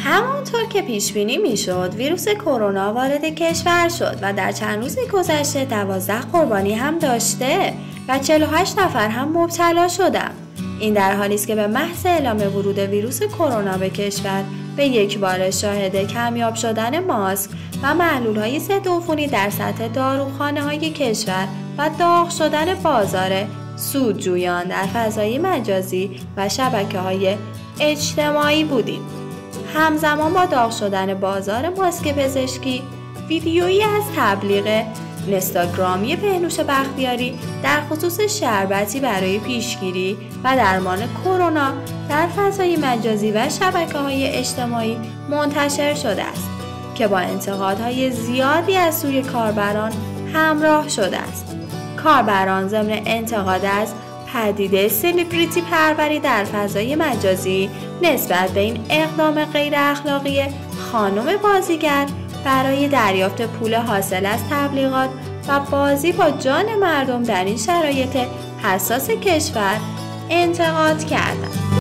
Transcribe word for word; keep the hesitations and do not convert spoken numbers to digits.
همانطور که پیش بینی میشد ویروس کرونا وارد کشور شد و در چند روز گذشته دوازده قربانی هم داشته و چهل و هشت نفر هم مبتلا شدند. این در حالی است که به محض اعلام ورود ویروس کرونا به کشور به یک بار شاهد کمیاب شدن ماسک و محلول‌های ضدعفونی در سطح داروخانه‌های کشور و داغ شدن بازار سودجویان در فضای مجازی و شبکه‌های اجتماعی بودیم. همزمان با داغ شدن بازار ماسک پزشکی، ویدیویی از تبلیغ اینستاگرامی بهنوش بختیاری در خصوص شربتی برای پیشگیری و درمان کرونا در فضای مجازی و شبکه‌های اجتماعی منتشر شده است که با انتقادهای زیادی از سوی کاربران همراه شده است. کاربران ضمن انتقاد از پدیده سلبریتی پروری در فضای مجازی نسبت به این اقدام غیر اخلاقی خانم بازیگر برای دریافت پول حاصل از تبلیغات و بازی با جان مردم در این شرایط حساس کشور انتقاد کردند.